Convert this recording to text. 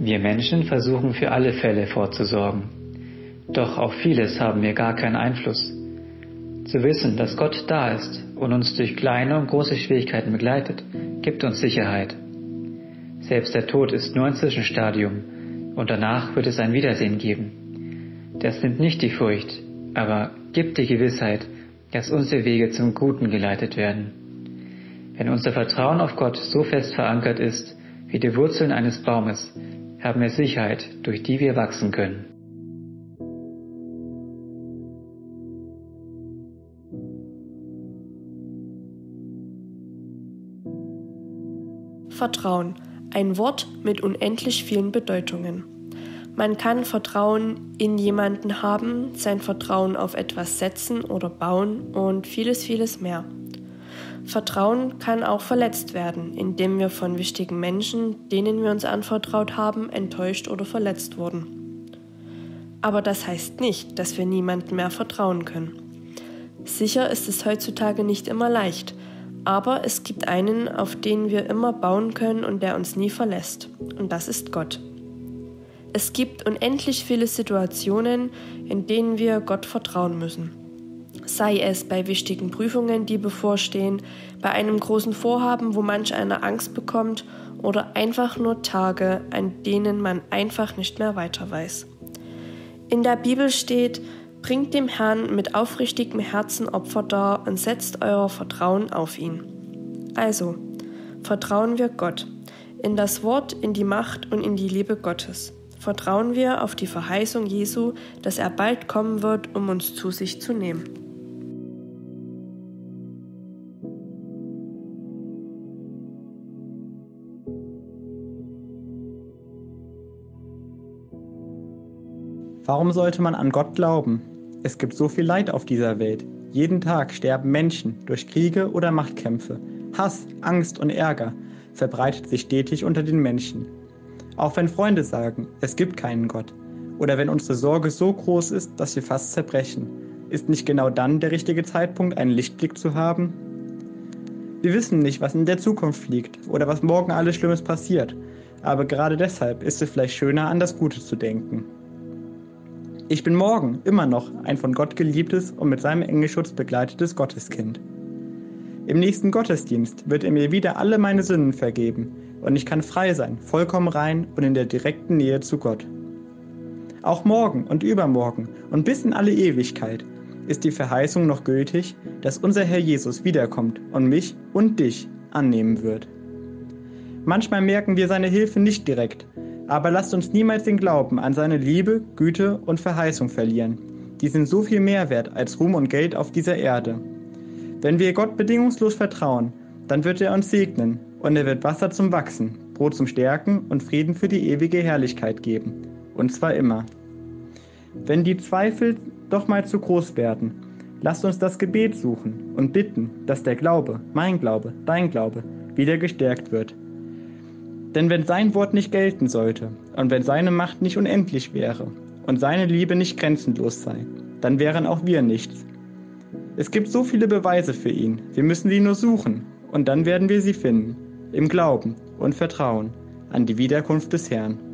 Wir Menschen versuchen für alle Fälle vorzusorgen. Doch auf vieles haben wir gar keinen Einfluss. Zu wissen, dass Gott da ist und uns durch kleine und große Schwierigkeiten begleitet, gibt uns Sicherheit. Selbst der Tod ist nur ein Zwischenstadium und danach wird es ein Wiedersehen geben. Das nimmt nicht die Furcht, aber gibt die Gewissheit, dass unsere Wege zum Guten geleitet werden. Wenn unser Vertrauen auf Gott so fest verankert ist, wie die Wurzeln eines Baumes, haben wir Sicherheit, durch die wir wachsen können. Vertrauen, ein Wort mit unendlich vielen Bedeutungen. Man kann Vertrauen in jemanden haben, sein Vertrauen auf etwas setzen oder bauen und vieles, vieles mehr. Vertrauen kann auch verletzt werden, indem wir von wichtigen Menschen, denen wir uns anvertraut haben, enttäuscht oder verletzt wurden. Aber das heißt nicht, dass wir niemandem mehr vertrauen können. Sicher ist es heutzutage nicht immer leicht, aber es gibt einen, auf den wir immer bauen können und der uns nie verlässt. Und das ist Gott. Es gibt unendlich viele Situationen, in denen wir Gott vertrauen müssen. Sei es bei wichtigen Prüfungen, die bevorstehen, bei einem großen Vorhaben, wo manch einer Angst bekommt, oder einfach nur Tage, an denen man einfach nicht mehr weiter weiß. In der Bibel steht: Bringt dem Herrn mit aufrichtigem Herzen Opfer dar und setzt euer Vertrauen auf ihn. Also, vertrauen wir Gott, in das Wort, in die Macht und in die Liebe Gottes. Vertrauen wir auf die Verheißung Jesu, dass er bald kommen wird, um uns zu sich zu nehmen. Warum sollte man an Gott glauben? Es gibt so viel Leid auf dieser Welt. Jeden Tag sterben Menschen durch Kriege oder Machtkämpfe. Hass, Angst und Ärger verbreitet sich stetig unter den Menschen. Auch wenn Freunde sagen, es gibt keinen Gott. Oder wenn unsere Sorge so groß ist, dass wir fast zerbrechen. Ist nicht genau dann der richtige Zeitpunkt, einen Lichtblick zu haben? Wir wissen nicht, was in der Zukunft liegt oder was morgen alles Schlimmes passiert. Aber gerade deshalb ist es vielleicht schöner, an das Gute zu denken. Ich bin morgen immer noch ein von Gott geliebtes und mit seinem Engelschutz begleitetes Gotteskind. Im nächsten Gottesdienst wird er mir wieder alle meine Sünden vergeben und ich kann frei sein, vollkommen rein und in der direkten Nähe zu Gott. Auch morgen und übermorgen und bis in alle Ewigkeit ist die Verheißung noch gültig, dass unser Herr Jesus wiederkommt und mich und dich annehmen wird. Manchmal merken wir seine Hilfe nicht direkt, aber lasst uns niemals den Glauben an seine Liebe, Güte und Verheißung verlieren. Die sind so viel mehr wert als Ruhm und Geld auf dieser Erde. Wenn wir Gott bedingungslos vertrauen, dann wird er uns segnen und er wird Wasser zum Wachsen, Brot zum Stärken und Frieden für die ewige Herrlichkeit geben. Und zwar immer. Wenn die Zweifel doch mal zu groß werden, lasst uns das Gebet suchen und bitten, dass der Glaube, mein Glaube, dein Glaube, wieder gestärkt wird. Denn wenn sein Wort nicht gelten sollte und wenn seine Macht nicht unendlich wäre und seine Liebe nicht grenzenlos sei, dann wären auch wir nichts. Es gibt so viele Beweise für ihn, wir müssen sie nur suchen und dann werden wir sie finden, im Glauben und Vertrauen an die Wiederkunft des Herrn.